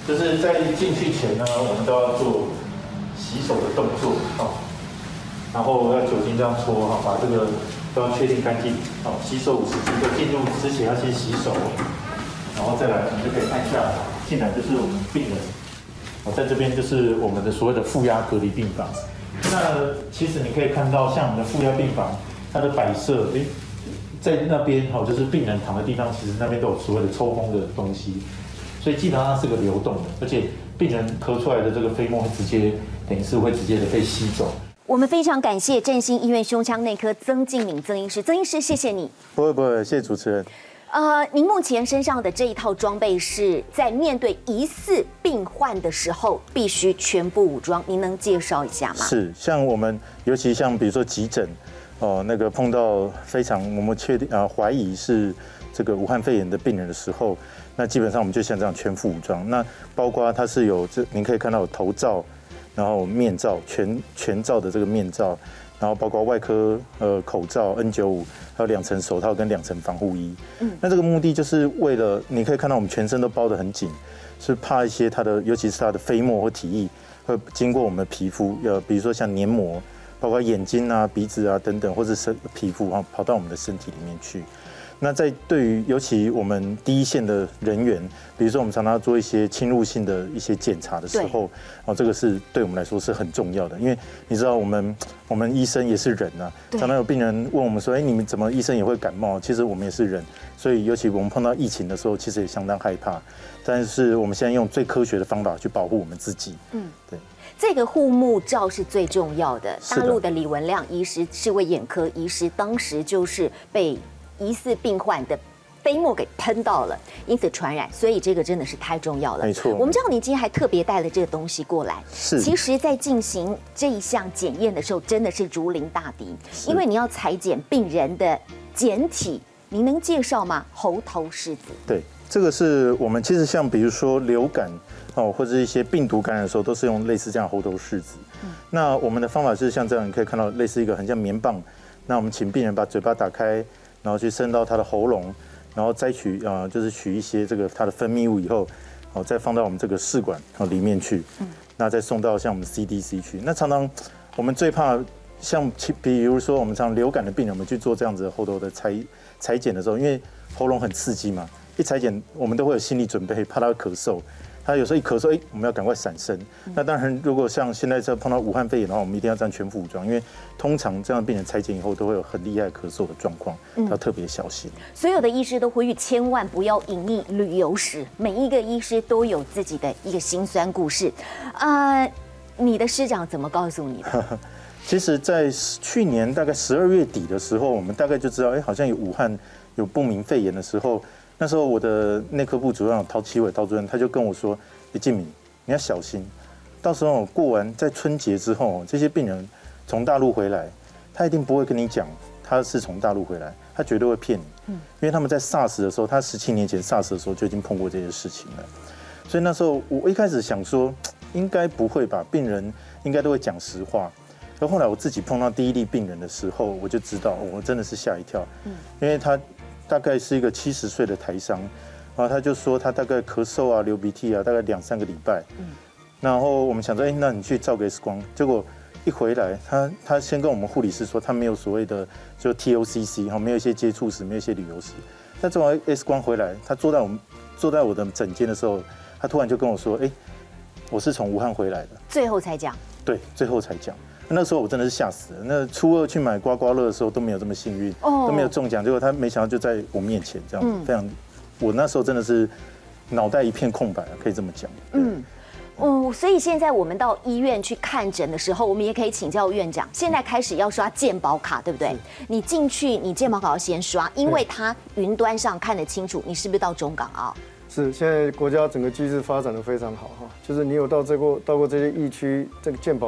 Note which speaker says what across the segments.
Speaker 1: 就是在进去前呢，我们都要做洗手的动作然后要酒精这样搓把这个都要确定干净洗手50次，就进入之前要先洗手，然后再来我们就可以看一下，进来就是我们病人在这边就是我们的所谓的负压隔离病房。那其实你可以看到，像我们的负压病房，它的摆设，在那边就是病人躺的地方，其实那边都有所谓的抽风的东西，所以基本上它是个流动的，而且病人咳出来的这个飞沫会直接，等于是会直接的被吸走。
Speaker 2: 我们非常感谢振兴医院胸腔内科曾敬敏曾医师，曾医师谢谢你。
Speaker 1: 不会，谢谢主持人。
Speaker 2: 您目前身上的这一套装备是在面对疑似病患的时候必须全部武装，您能介绍一下吗？
Speaker 1: 是，像我们尤其像比如说急诊，那个碰到非常我们确定怀疑是这个武汉肺炎的病人的时候，那基本上我们就像这样全副武装。那包括它是有您可以看到有头罩，然后面罩全罩的这个面罩。然后包括外科口罩 N95， 还有2层手套跟2层防护衣。那这个目的就是为了，你可以看到我们全身都包得很紧，是怕一些它的，尤其是它的飞沫或体液会经过我们的皮肤，比如说像黏膜，包括眼睛啊、鼻子啊等等，或者是皮肤跑到我们的身体里面去。那在对于尤其我们第一线的人员，比如说我们常常做一些侵入性的一些检查的时候，这个是对我们来说是很重要的，因为你知道我们医生也是人啊，常常有病人问我们说，你们怎么医生也会感冒？其实我们也是人，所以尤其我们碰到疫情的时候，其实也相当害怕。但是我们现在用最科学的方法去保护我们自己。对。
Speaker 2: 这个护目罩是最重要的。大陆的李文亮医师是位眼科医师，当时就是被疑似病患的飞沫给喷到了，因此传染，所以这个真的是太重要了。
Speaker 1: 没错，
Speaker 2: 我们知道你今天还特别带了这个东西过来，
Speaker 1: 是。
Speaker 2: 其实，在进行这一项检验的时候，真的是如临大敌，因为你要采检病人的检体，您能介绍吗？猴头拭子。
Speaker 1: 对，这个是我们其实像比如说流感或者一些病毒感染的时候，都是用类似这样猴头拭子。那我们的方法是像这样，你可以看到类似一个很像棉棒，那我们请病人把嘴巴打开。然后去伸到他的喉咙，然后再就是取一些这个他的分泌物以后，再放到我们这个试管里面去，那再送到像我们 CDC 去。那常常我们最怕像比如说我们常流感的病人，我们去做这样子的喉头的采检的时候，因为喉咙很刺激嘛，一采检我们都会有心理准备，怕他会咳嗽。他有时候一咳嗽，我们要赶快闪身。那当然，如果像现在在碰到武汉肺炎的话，我们一定要这样全副武装，因为通常这样病人采检以后都会有很厉害咳嗽的状况，要特别小心。
Speaker 2: 所有的医师都呼吁千万不要隐匿旅游史，每一个医师都有自己的一个辛酸故事。你的师长怎么告诉你的？
Speaker 1: 其实，在去年大概12月底的时候，我们大概就知道，好像有武汉有不明肺炎的时候。那时候我的内科部主任陶启伟陶主任他就跟我说：“敬敏，你要小心，到时候过完在春节之后，这些病人从大陆回来，他一定不会跟你讲他是从大陆回来，他绝对会骗你，因为他们在 SARS 的时候，他17年前 SARS 的时候就已经碰过这些事情了。所以那时候我一開始想说，应该不会吧，病人应该都会讲实话。而后来我自己碰到第一例病人的时候，我就知道我真的是吓一跳，因为他。大概是一个70岁的台商，然后他就说他大概咳嗽啊、流鼻涕啊，大概2-3个礼拜。然后我们想说，那你去照个 X 光。结果一回来，他先跟我们护理师说，他没有所谓的就 TOCC， 没有一些接触史，没有一些旅游史。他做完 X 光回来，他坐在我的诊间的时候，他突然就跟我说，我是从武汉回来的。
Speaker 2: 最后才讲。
Speaker 1: 对，最后才讲。那时候我真的是吓死了。那初2去买刮刮乐的时候都没有这么幸运，都没有中奖。结果他没想到就在我面前这样，非常，我那时候真的是脑袋一片空白，可以这么讲。
Speaker 2: 所以现在我们到医院去看诊的时候，我们也可以请教院长，现在开始要刷健保卡，对不对？你进去，你健保卡要先刷，因为它云端上看得清楚你是不是到中港澳。
Speaker 3: 是，现在国家整个机制发展得非常好哈，就是你有到过这些疫区，这个健保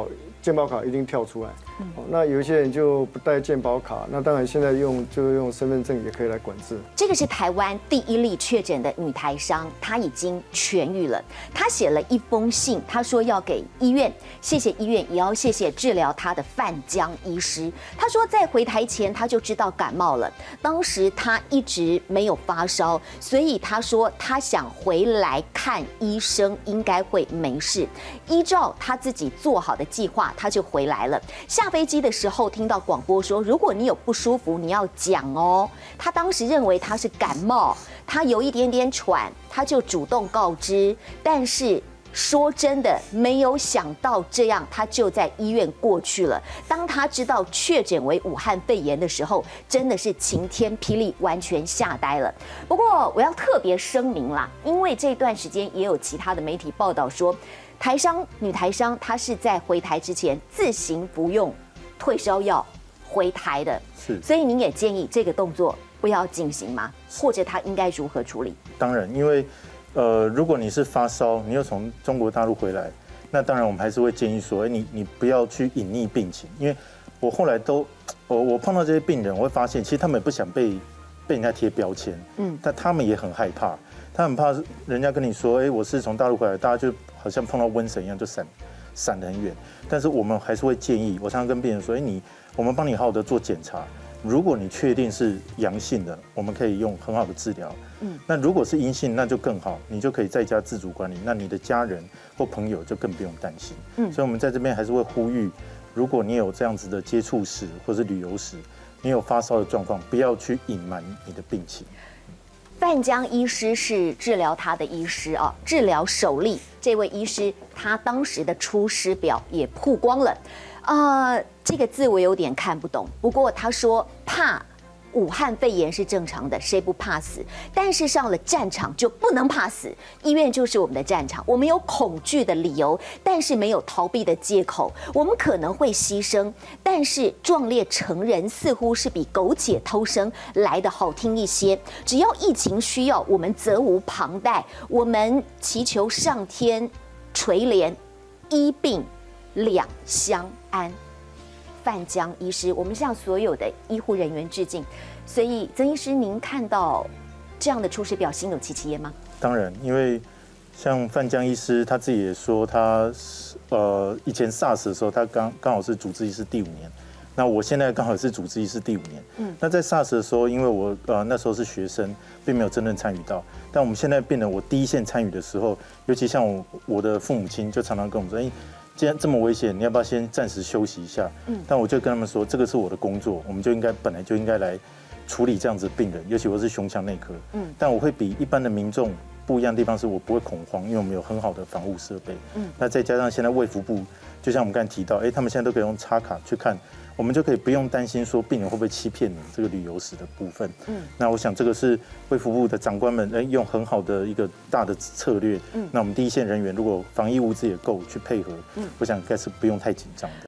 Speaker 3: 健保卡一定跳出来。那有一些人就不带健保卡，那当然现在就用身份证也可以来管制。
Speaker 2: 这个是台湾第1例确诊的女台商，她已经痊愈了。她写了一封信，她说要给医院，谢谢医院，也要谢谢治疗她的范江医师。她说在回台前她就知道感冒了，当时她一直没有发烧，所以她说她想回来看医生，应该会没事。依照她自己做好的计划，她就回来了。下飞机的时候听到广播说，如果你有不舒服，你要讲哦。她当时认为她是感冒，她有一点点喘，她就主动告知。但是说真的，没有想到这样，她就在医院过去了。当她知道确诊为武汉肺炎的时候，真的是晴天霹雳，完全吓呆了。不过我要特别声明啦，因为这段时间也有其他的媒体报道说，女台商她是在回台之前自行服用退烧药回台的，所以您也建议这个动作不要进行吗？或者他应该如何处理？
Speaker 1: 当然，因为如果你是发烧，你又从中国大陆回来，那当然我们还是会建议说，你不要去隐匿病情，因为我后来我碰到这些病人，我会发现其实他们也不想被人家贴标签，但他们也很害怕，他很怕人家跟你说，我是从大陆回来，大家就好像碰到瘟神一样就闪得很远。但是我们还是会建议，我常常跟病人说，我们帮你好好的做检查，如果你确定是阳性的，我们可以用很好的治疗。那如果是阴性，那就更好，你就可以在家自主管理，那你的家人或朋友就更不用担心。所以我们在这边还是会呼吁，如果你有这样子的接触史或是旅游史，你有发烧的状况，不要去隐瞒你的病情。
Speaker 2: 范江医师是治疗他的医师啊，治疗首例这位医师，他当时的出师表也曝光了，这个字我有点看不懂，不过他说怕武汉肺炎是正常的，谁不怕死？但是上了战场就不能怕死，医院就是我们的战场，我们有恐惧的理由，但是没有逃避的借口。我们可能会牺牲，但是壮烈成人似乎是比苟且偷生来得好听一些。只要疫情需要，我们责无旁贷，我们祈求上天垂怜，医病两相安。范江医师，我们向所有的医护人员致敬。所以，曾医师，您看到这样的出师表，心有戚戚焉吗？
Speaker 1: 当然，因为像范江医师他自己也说，他以前 SARS 的时候，他刚好是主治医师第5年，那我现在刚好是主治医师第5年。那在 SARS 的时候，因为我那时候是学生，并没有真正参与到。但我们现在变得我第一线参与的时候，尤其像我的父母亲就常常跟我们说，既然这么危险，你要不要先暂时休息一下？但我就跟他们说，这个是我的工作，我们本来就应该来处理这样子的病人，尤其我是胸腔内科。但我会比一般的民众不一样的地方是我不会恐慌，因为我们有很好的防护设备。那再加上现在卫福部，就像我们刚才提到，他们现在都可以用插卡去看，我们就可以不用担心说病人会不会欺骗你这个旅游史的部分。那我想这个是卫福部的长官们用很好的一个大的策略。那我们第一线人员如果防疫物资也够去配合，我想应该是不用太紧张的。